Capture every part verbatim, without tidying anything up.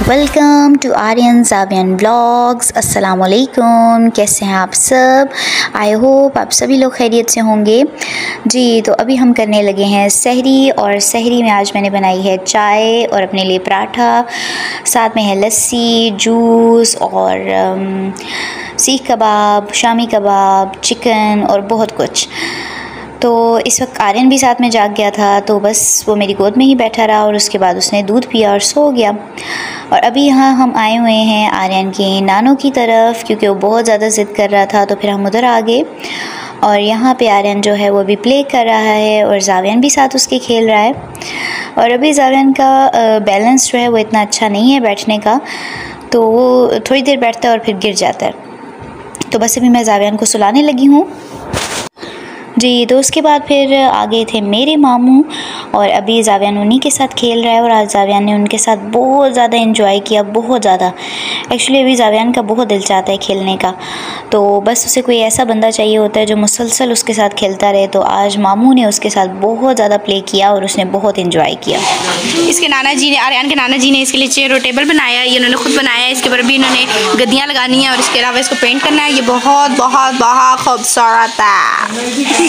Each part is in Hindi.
Welcome to Aryan Zavian blogs. अस्सलाम वालेकुम, कैसे हैं आप सब? आई होप आप सभी लोग खैरियत से होंगे। जी, तो अभी हम करने लगे हैं सहरी, और सहरी में आज मैंने बनाई है चाय और अपने लिए पराठा, साथ में है लस्सी, जूस और um, सीख कबाब, शामी कबाब, चिकन और बहुत कुछ। तो इस वक्त आर्यन भी साथ में जाग गया था, तो बस वो मेरी गोद में ही बैठा रहा और उसके बाद उसने दूध पिया और सो गया। और अभी यहाँ हम आए हुए हैं आर्यन के नानों की तरफ, क्योंकि वो बहुत ज़्यादा ज़िद कर रहा था, तो फिर हम उधर आ गए। और यहाँ पे आर्यन जो है वो भी प्ले कर रहा है और ज़ावियन भी साथ उसके खेल रहा है। और अभी ज़ावियन का बैलेंस जो है वो इतना अच्छा नहीं है बैठने का, तो वो थोड़ी देर बैठता है और फिर गिर जाता है। तो बस अभी मैं ज़ावियन को सुलाने लगी हूँ। जी, तो उसके बाद फिर आ गए थे मेरे मामू, और अभी ज़ावियन उन्हीं के साथ खेल रहा है। और आज ज़ावियन ने उनके साथ बहुत ज़्यादा एंजॉय किया, बहुत ज़्यादा। एक्चुअली अभी ज़ावियन का बहुत दिल चाहता है खेलने का, तो बस उसे कोई ऐसा बंदा चाहिए होता है जो मुसलसल उसके साथ खेलता रहे। तो आज मामू ने उसके साथ बहुत ज़्यादा प्ले किया और उसने बहुत एंजॉय किया। इसके नाना जी ने, आर्यन के नाना जी ने इसके लिए चेयर और टेबल बनाया, ये उन्होंने खुद बनाया है। इसके ऊपर भी इन्होंने गद्दियाँ लगानी है और इसके अलावा इसको पेंट करना है। ये बहुत बहुत बहुत खूबसूरत है।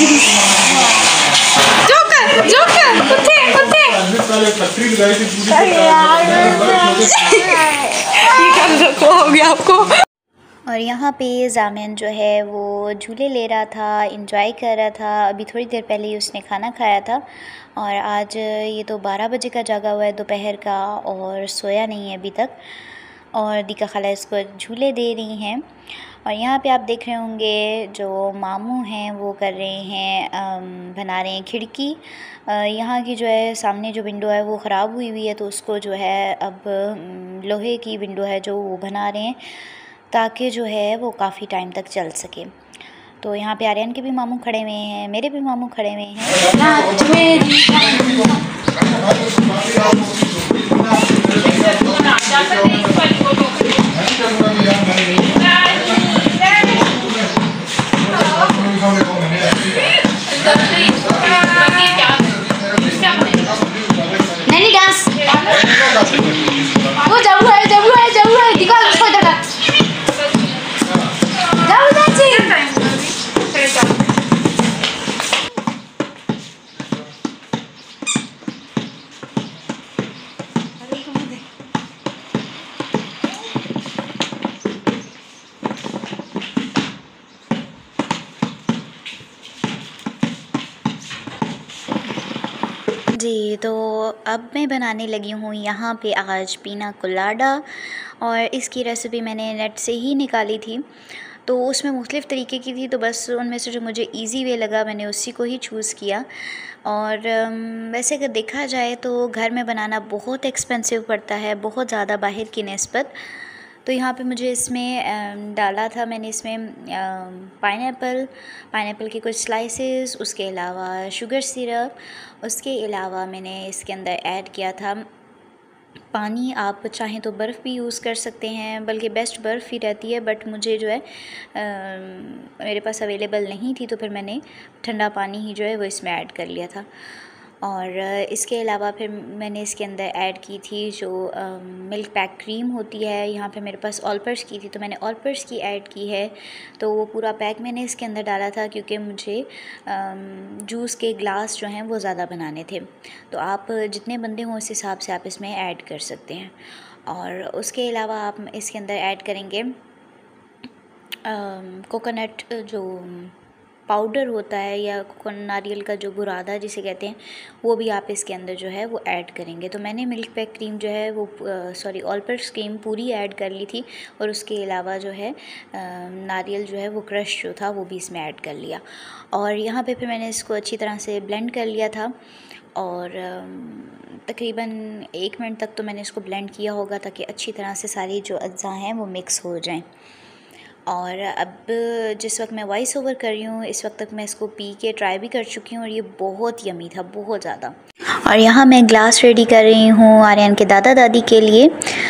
जोकर जोकर उठे उठे हो गया आपको। और यहाँ पे ज़ामिन जो है वो झूले ले रहा था, इंजॉय कर रहा था। अभी थोड़ी देर पहले ही उसने खाना खाया था, और आज ये तो बारह बजे का जागा हुआ है दोपहर का, और सोया नहीं है अभी तक। और दीका खाला इसको झूले दे रही हैं। और यहाँ पे आप देख रहे होंगे जो मामू हैं वो कर रहे हैं, बना रहे हैं खिड़की। यहाँ की जो है सामने जो विंडो है वो ख़राब हुई हुई है, तो उसको जो है अब लोहे की विंडो है जो वो बना रहे हैं, ताकि जो है वो काफ़ी टाइम तक चल सके। तो यहाँ पे आर्यन के भी मामू खड़े हुए हैं, मेरे भी मामू खड़े हुए हैं। नहीं डांस वो जब है जब है जब है दिखा उसको देखा जाओ जाओ जी, तो अब मैं बनाने लगी हूँ यहाँ पे आज पीना कोलाडा, और इसकी रेसिपी मैंने नेट से ही निकाली थी। तो उसमें मुख्तलिफ़ तरीके की थी, तो बस उनमें से जो मुझे इजी वे लगा मैंने उसी को ही चूज़ किया। और वैसे अगर देखा जाए तो घर में बनाना बहुत एक्सपेंसिव पड़ता है, बहुत ज़्यादा बाहर की निस्बत। तो यहाँ पे मुझे इसमें डाला था मैंने इसमें पाइनएप्पल पाइनएप्पल के कुछ स्लाइसेस, उसके अलावा शुगर सिरप, उसके अलावा मैंने इसके अंदर ऐड किया था पानी। आप चाहें तो बर्फ़ भी यूज़ कर सकते हैं, बल्कि बेस्ट बर्फ़ ही रहती है, बट मुझे जो है आ, मेरे पास अवेलेबल नहीं थी, तो फिर मैंने ठंडा पानी ही जो है वो इसमें ऐड कर लिया था। और इसके अलावा फिर मैंने इसके अंदर ऐड की थी जो मिल्क पैक क्रीम होती है। यहाँ पे मेरे पास ऑलपर्स की थी, तो मैंने ऑलपर्स की ऐड की है। तो वो पूरा पैक मैंने इसके अंदर डाला था, क्योंकि मुझे जूस के ग्लास जो हैं वो ज़्यादा बनाने थे। तो आप जितने बंदे हों उस हिसाब से आप इसमें ऐड कर सकते हैं। और उसके अलावा आप इसके अंदर ऐड करेंगे कोकोनट जो पाउडर होता है, या नारियल का जो बुरादा जिसे कहते हैं, वो भी आप इसके अंदर जो है वो ऐड करेंगे। तो मैंने मिल्क पैक क्रीम जो है वो सॉरी ऑलपर्स क्रीम पूरी ऐड कर ली थी, और उसके अलावा जो है नारियल जो है वो क्रश जो था वो भी इसमें ऐड कर लिया। और यहाँ पे फिर मैंने इसको अच्छी तरह से ब्लेंड कर लिया था, और तकरीबन एक मिनट तक तो मैंने इसको ब्लेंड किया होगा, ताकि अच्छी तरह से सारी जो अज्जा हैं वो मिक्स हो जाएं। और अब जिस वक्त मैं वॉइस ओवर कर रही हूँ, इस वक्त तक मैं इसको पी के ट्राई भी कर चुकी हूँ, और ये बहुत यमी था, बहुत ज़्यादा। और यहाँ मैं ग्लास रेडी कर रही हूँ आर्यन के दादा दादी के लिए।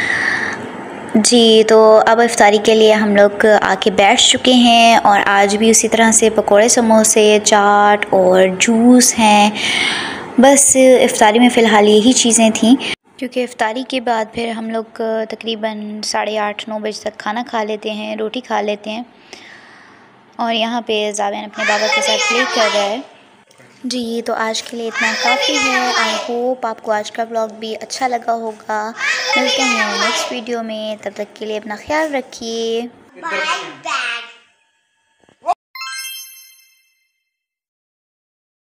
जी, तो अब इफ्तारी के लिए हम लोग आके बैठ चुके हैं, और आज भी उसी तरह से पकोड़े, समोसे, चाट और जूस हैं। बस इफ्तारी में फ़िलहाल यही चीज़ें थी, क्योंकि इफ्तारी के बाद फिर हम लोग तकरीबन साढ़े आठ नौ बजे तक खाना खा लेते हैं, रोटी खा लेते हैं। और यहाँ पे ज़ावियान अपने बाबा के साथ प्ले कर रहा है। जी, तो आज के लिए इतना काफ़ी है। आई होप आपको आज का व्लॉग भी अच्छा लगा होगा। मिलते हैं नेक्स्ट वीडियो में, तब तक के लिए अपना ख्याल रखिए।